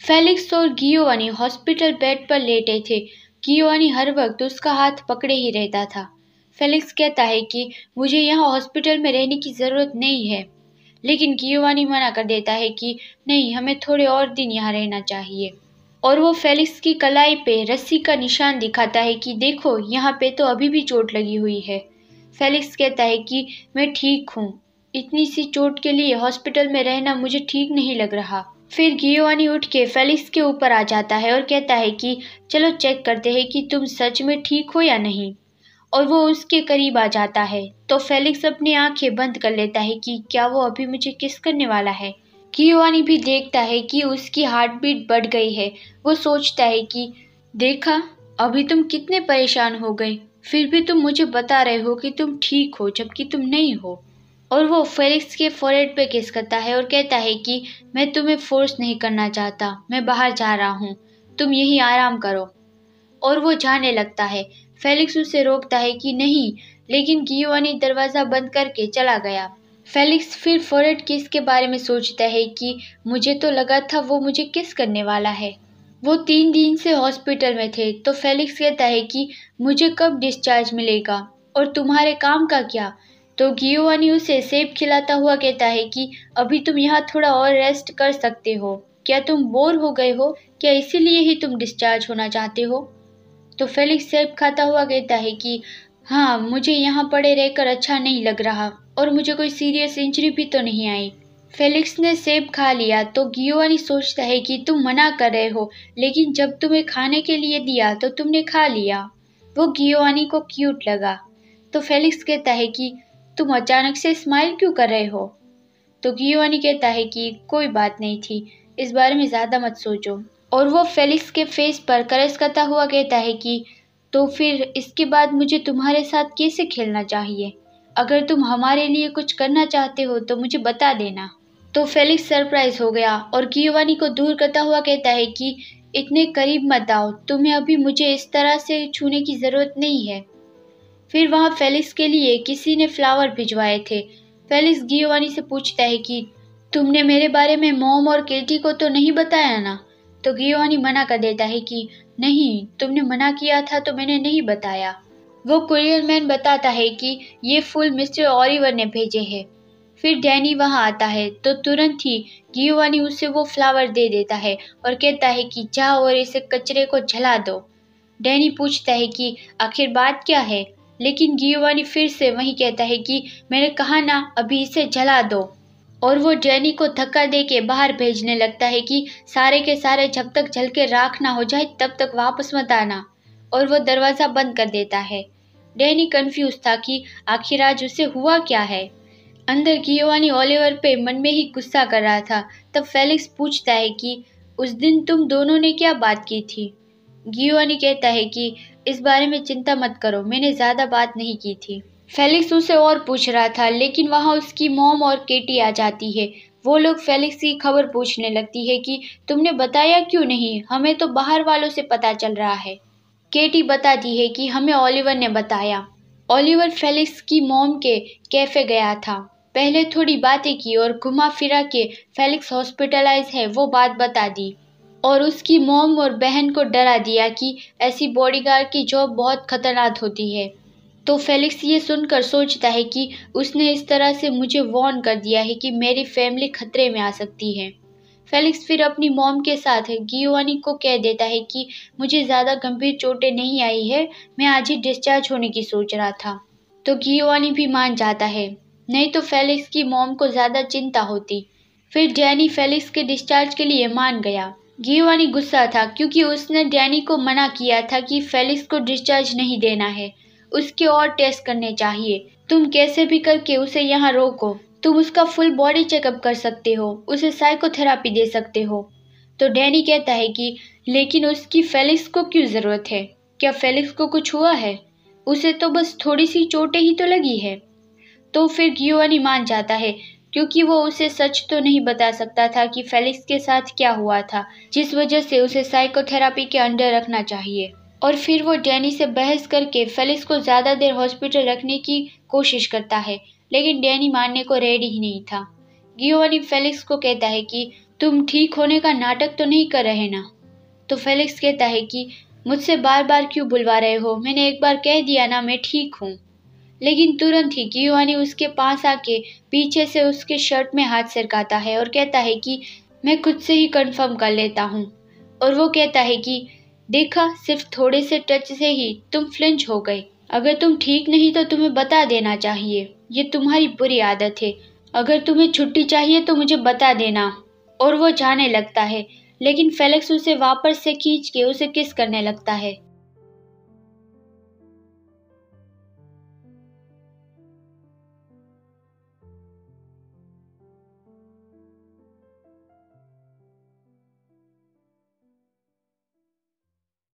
Felix और गियोवानी hospital bed पर लेटे थे। गियोवानी हर वक्त उसका हाथ पकड़े ही रहता था। फेलिक्स कहता है कि मुझे यहाँ हॉस्पिटल में रहने की ज़रूरत नहीं है, लेकिन गियोवानी मना कर देता है कि नहीं, हमें थोड़े और दिन यहाँ रहना चाहिए। और वो फेलिक्स की कलाई पे रस्सी का निशान दिखाता है कि देखो, यहाँ पे तो अभी भी चोट लगी हुई है। फेलिक्स कहता है कि मैं ठीक हूँ, इतनी सी चोट के लिए हॉस्पिटल में रहना मुझे ठीक नहीं लग रहा। फिर गियोवानी उठ के फेलिक्स के ऊपर आ जाता है और कहता है कि चलो चेक करते हैं कि तुम सच में ठीक हो या नहीं। और वो उसके करीब आ जाता है तो फेलिक्स अपनी आंखें बंद कर लेता है कि क्या वो अभी मुझे किस करने वाला है। गियोवानी भी देखता है कि उसकी हार्ट बीट बढ़ गई है। वो सोचता है कि देखा, अभी तुम कितने परेशान हो गए, फिर भी तुम मुझे बता रहे हो कि तुम ठीक हो जबकि तुम नहीं हो। और वो फेलिक्स के फोrehead पे किस करता है और कहता है कि मैं तुम्हें फोर्स नहीं करना चाहता, मैं बाहर जा रहा हूँ, तुम यहीं आराम करो। और वो जाने लगता है। फेलिक्स उसे रोकता है कि नहीं, लेकिन गियोवानी दरवाज़ा बंद करके चला गया। फेलिक्स फिर फोरेड किस के बारे में सोचता है कि मुझे तो लगा था वो मुझे किस करने वाला है। वो 3 दिन से हॉस्पिटल में थे तो फेलिक्स कहता है कि मुझे कब डिस्चार्ज मिलेगा और तुम्हारे काम का क्या। तो गियोवानी उसे सेब खिलाता हुआ कहता है कि अभी तुम यहाँ थोड़ा और रेस्ट कर सकते हो। क्या तुम बोर हो गए हो? क्या इसीलिए ही तुम डिस्चार्ज होना चाहते हो? तो फेलिक्स सेब खाता हुआ कहता है कि हाँ, मुझे यहाँ पड़े रहकर अच्छा नहीं लग रहा और मुझे कोई सीरियस इंजरी भी तो नहीं आई। फेलिक्स ने सेब खा लिया तो गियोवानी सोचता है कि तुम मना कर रहे हो, लेकिन जब तुम्हें खाने के लिए दिया तो तुमने खा लिया। वो गियोवानी को क्यूट लगा। तो फेलिक्स कहता है कि तुम अचानक से स्माइल क्यों कर रहे हो? तो गियोवानी कहता है कि कोई बात नहीं थी, इस बारे में ज़्यादा मत सोचो। और वो फेलिक्स के फेस पर करस करता हुआ कहता है कि तो फिर इसके बाद मुझे तुम्हारे साथ कैसे खेलना चाहिए? अगर तुम हमारे लिए कुछ करना चाहते हो तो मुझे बता देना। तो फेलिक्स सरप्राइज हो गया और गियोवानी को दूर करता हुआ कहता है कि इतने करीब मत आओ, तुम्हें अभी मुझे इस तरह से छूने की ज़रूरत नहीं है। फिर वहाँ फेलिक्स के लिए किसी ने फ्लावर भिजवाए थे। फेलिक्स गियोवानी से पूछता है कि तुमने मेरे बारे में मॉम और केटी को तो नहीं बताया ना? तो गियोवानी मना कर देता है कि नहीं, तुमने मना किया था तो मैंने नहीं बताया। वो कुरियर मैन बताता है कि ये फूल मिस्टर ओलिवर ने भेजे हैं। फिर डैनी वहाँ आता है तो तुरंत ही गियोवानी उसे वो फ्लावर दे देता है और कहता है कि जाओ और इसे कचरे को जला दो। डैनी पूछता है कि आखिर बात क्या है, लेकिन गियोवानी फिर से वही कहता है कि मैंने कहा ना, अभी इसे जला दो। और वो डैनी को धक्का दे के बाहर भेजने लगता है कि सारे के सारे जब तक जल के राख ना हो जाए तब तक वापस मत आना। और वो दरवाज़ा बंद कर देता है। डैनी कंफ्यूज था कि आखिर आज उसे हुआ क्या है। अंदर गियोवानी ओलिवर पे मन में ही गुस्सा कर रहा था। तब फेलिक्स पूछता है कि उस दिन तुम दोनों ने क्या बात की थी? गियोवानी कहता है कि इस बारे में चिंता मत करो, मैंने ज़्यादा बात नहीं की थी। फेलिक्स उसे और पूछ रहा था, लेकिन वहाँ उसकी मॉम और केटी आ जाती है। वो लोग फेलिक्स की खबर पूछने लगती है कि तुमने बताया क्यों नहीं, हमें तो बाहर वालों से पता चल रहा है। केटी बताती है कि हमें ओलिवर ने बताया। ओलिवर फेलिक्स की मॉम के कैफे गया था, पहले थोड़ी बातें की और घुमा फिरा के फेलिक्स हॉस्पिटलाइज है वो बात बता दी। और उसकी मॉम और बहन को डरा दिया कि ऐसी बॉडीगार्ड की जॉब बहुत खतरनाक होती है। तो फेलिक्स ये सुनकर सोचता है कि उसने इस तरह से मुझे वार्न कर दिया है कि मेरी फैमिली खतरे में आ सकती है। फेलिक्स फिर अपनी मॉम के साथ गियोवानी को कह देता है कि मुझे ज़्यादा गंभीर चोटें नहीं आई है, मैं आज ही डिस्चार्ज होने की सोच रहा था। तो गियोवानी भी मान जाता है, नहीं तो फेलिक्स की मॉम को ज़्यादा चिंता होती। फिर डैनी फेलिक्स के डिस्चार्ज के लिए मान गया। गियोवानी गुस्सा था क्योंकि उसने डैनी को मना किया था कि फेलिक्स को डिस्चार्ज नहीं देना है, उसके और टेस्ट करने चाहिए। तुम कैसे भी करके उसे यहाँ रोको, तुम उसका फुल बॉडी चेकअप कर सकते हो, उसे साइकोथेरापी दे सकते हो। तो डैनी कहता है कि लेकिन उसकी फेलिक्स को क्यों ज़रूरत है? क्या फेलिक्स को कुछ हुआ है? उसे तो बस थोड़ी सी चोटें ही तो लगी है। तो फिर गियोवानी मान जाता है क्योंकि वो उसे सच तो नहीं बता सकता था कि फेलिक्स के साथ क्या हुआ था, जिस वजह से उसे साइकोथेरापी के अंडर रखना चाहिए। और फिर वो डैनी से बहस करके फेलिक्स को ज़्यादा देर हॉस्पिटल रखने की कोशिश करता है, लेकिन डैनी मानने को रेडी ही नहीं था। गियोवानी फेलिक्स को कहता है कि तुम ठीक होने का नाटक तो नहीं कर रहे ना? तो फेलिक्स कहता है कि मुझसे बार बार क्यों बुलवा रहे हो, मैंने एक बार कह दिया ना मैं ठीक हूँ। लेकिन तुरंत ही गिovanni उसके पास आके पीछे से उसके शर्ट में हाथ सरकाता है और कहता है कि मैं खुद से ही कंफर्म कर लेता हूँ। और वो कहता है कि देखा, सिर्फ थोड़े से टच से ही तुम फ्लिंच हो गए। अगर तुम ठीक नहीं तो तुम्हें बता देना चाहिए, ये तुम्हारी बुरी आदत है। अगर तुम्हें छुट्टी चाहिए तो मुझे बता देना। और वो जाने लगता है, लेकिन फेलिक्स उसे वापस से खींच के उसे किस करने लगता है।